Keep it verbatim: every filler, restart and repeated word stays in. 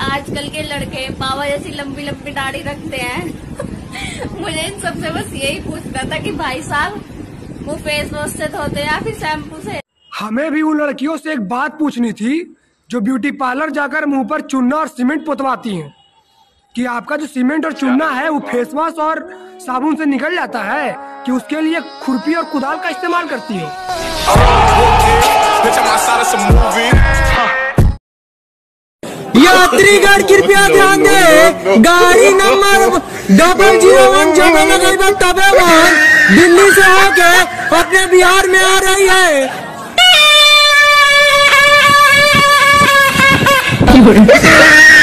आजकल के लड़के बाबा जैसी लंबी लंबी दाढ़ी रखते हैं। मुझे इन सबसे बस यही पूछना था कि भाई साहब वो फेस वॉश से धोते हैं या फिर शैम्पू से। हमें भी उन लड़कियों से एक बात पूछनी थी जो ब्यूटी पार्लर जाकर मुंह पर चूना और सीमेंट पोतवाती हैं, कि आपका जो सीमेंट और चूना है वो फेस वॉश और साबुन से निकल जाता है कि उसके लिए खुरपी और कुदाल का इस्तेमाल करती हो। यात्रीगण कृपया ध्यान दे, गाड़ी नंबर डबल जीरो वन जबल तबे वन दिल्ली से होके अपने बिहार में आ रही है।